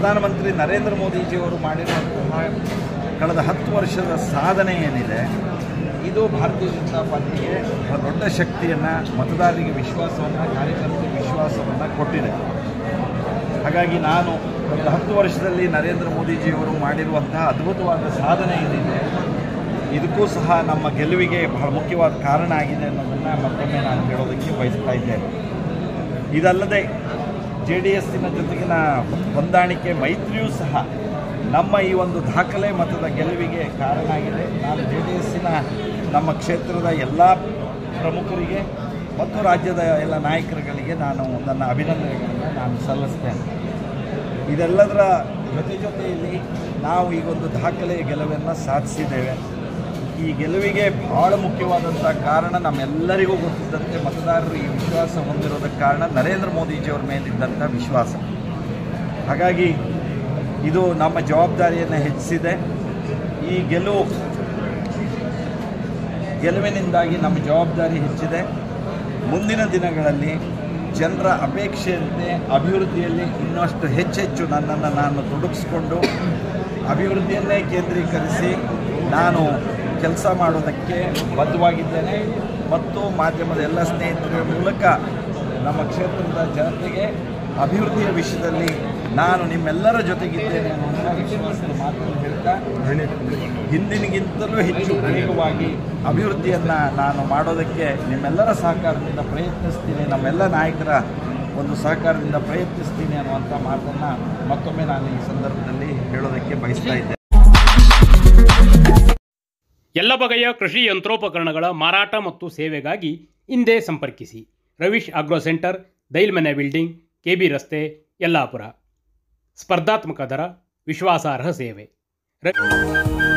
ಪ್ರಧಾನಮಂತ್ರಿ ನರೇಂದ್ರ ಮೋದಿಜಿಯವರು ಮಾಡಿರುವಂತಹ ಕಳೆದ 10 ವರ್ಷದ ಸಾಧನೆ ಏನಿದೆ, ಇದು ಭಾರತೀಯ ಜನತಾ ಪಾರ್ಟಿಗೆ ದೊಡ್ಡ ಶಕ್ತಿಯನ್ನು, ಮತದಾರರಿಗೆ ವಿಶ್ವಾಸವನ್ನು, ಕಾರ್ಯಕರ್ತರಿಗೆ ವಿಶ್ವಾಸವನ್ನು ಕೊಟ್ಟಿದೆ. ಹಾಗಾಗಿ ನಾನು ಕಳೆದ 10 ವರ್ಷದಲ್ಲಿ ನರೇಂದ್ರ ಮೋದಿಜಿಯವರು ಮಾಡಿರುವಂತಹ ಅದ್ಭುತವಾದ ಸಾಧನೆ ಏನಿದೆ, ಇದಕ್ಕೂ ಸಹ ನಮ್ಮ ಗೆಲುವಿಗೆ ಬಹಳ ಮುಖ್ಯವಾದ ಕಾರಣ ಆಗಿದೆ ಅನ್ನೋದನ್ನು ಮತ್ತೊಮ್ಮೆ ನಾನು ಹೇಳೋದಕ್ಕೆ ಬಯಸ್ತಾ ಇದ್ದೇನೆ. ಇದಲ್ಲದೆ JDSನ ಜೊತೆಗಿನ ಹೊಂದಾಣಿಕೆ, ಮೈತ್ರಿಯೂ ಸಹ ನಮ್ಮ ಈ ಒಂದು ದಾಖಲೆ ಮತದ ಗೆಲುವಿಗೆ ಕಾರಣ ಆಗಿದೆ. ನಾನು JDSನ ನಮ್ಮ ಕ್ಷೇತ್ರದ ಎಲ್ಲ ಪ್ರಮುಖರಿಗೆ ಮತ್ತು ರಾಜ್ಯದ ಎಲ್ಲ ನಾಯಕರುಗಳಿಗೆ ನಾನು ನನ್ನ ಅಭಿನಂದನೆಗಳನ್ನು ನಾನು ಸಲ್ಲಿಸ್ತೇನೆ. ಇದೆಲ್ಲದರ ಜೊತೆಯಲ್ಲಿ ನಾವು ಈಗೊಂದು ದಾಖಲೆಯ ಗೆಲುವನ್ನು ಸಾಧಿಸಿದ್ದೇವೆ. ಈ ಗೆಲುವಿಗೆ ಬಹಳ ಮುಖ್ಯವಾದಂಥ ಕಾರಣ ನಮ್ಮೆಲ್ಲರಿಗೂ ಗೊತ್ತಿದ್ದಂತೆ ಮತದಾರರು ಈ ವಿಶ್ವಾಸ ಹೊಂದಿರೋದಕ್ಕೆ ಕಾರಣ ನರೇಂದ್ರ ಮೋದಿಜಿಯವ್ರ ಮೇಲಿದ್ದಂಥ ವಿಶ್ವಾಸ. ಹಾಗಾಗಿ ಇದು ನಮ್ಮ ಜವಾಬ್ದಾರಿಯನ್ನು ಹೆಚ್ಚಿಸಿದೆ. ಈ ಗೆಲುವಿನಿಂದಾಗಿ ನಮ್ಮ ಜವಾಬ್ದಾರಿ ಹೆಚ್ಚಿದೆ. ಮುಂದಿನ ದಿನಗಳಲ್ಲಿ ಜನರ ಅಪೇಕ್ಷೆಯಂತೆ ಅಭಿವೃದ್ಧಿಯಲ್ಲಿ ಇನ್ನಷ್ಟು ಹೆಚ್ಚೆಚ್ಚು ನನ್ನನ್ನು ನಾನು ತೊಡಗಿಸ್ಕೊಂಡು ಅಭಿವೃದ್ಧಿಯನ್ನೇ ಕೇಂದ್ರೀಕರಿಸಿ ನಾನು ಕೆಲಸ ಮಾಡೋದಕ್ಕೆ ಬದ್ಧವಾಗಿದ್ದೇನೆ ಮತ್ತು ಮಾಧ್ಯಮದ ಎಲ್ಲ ಸ್ನೇಹಿತರ ಮೂಲಕ ನಮ್ಮ ಕ್ಷೇತ್ರದ ಜನತೆಗೆ ಅಭಿವೃದ್ಧಿಯ ವಿಷಯದಲ್ಲಿ ನಾನು ನಿಮ್ಮೆಲ್ಲರ ಜೊತೆಗಿದ್ದೇನೆ ಅನ್ನೋ ವಿಶ್ವಾಸದ ಮಾತನ್ನು ಹೇಳ್ತಾ, ಹಿಂದಿನಗಿಂತಲೂ ಹೆಚ್ಚು ವೇಗವಾಗಿ ಅಭಿವೃದ್ಧಿಯನ್ನು ನಾನು ಮಾಡೋದಕ್ಕೆ ನಿಮ್ಮೆಲ್ಲರ ಸಹಕಾರದಿಂದ ಪ್ರಯತ್ನಿಸ್ತೀನಿ, ನಮ್ಮೆಲ್ಲ ನಾಯಕರ ಒಂದು ಸಹಕಾರದಿಂದ ಪ್ರಯತ್ನಿಸ್ತೀನಿ ಅನ್ನುವಂಥ ಮಾತನ್ನು ಮತ್ತೊಮ್ಮೆ ನಾನು ಈ ಸಂದರ್ಭದಲ್ಲಿ ಹೇಳೋದಕ್ಕೆ ಬಯಸ್ತಾ ಇದ್ದೇನೆ. ಎಲ್ಲ ಬಗೆಯ ಕೃಷಿ ಯಂತ್ರೋಪಕರಣಗಳ ಮಾರಾಟ ಮತ್ತು ಸೇವೆಗಾಗಿ ಹಿಂದೆ ಸಂಪರ್ಕಿಸಿ. Ravish agro centre, Dailmane building, KB ರಸ್ತೆ, ಯಲ್ಲಾಪುರ. ಸ್ಪರ್ಧಾತ್ಮಕ ದರ, ವಿಶ್ವಾಸಾರ್ಹ ಸೇವೆ.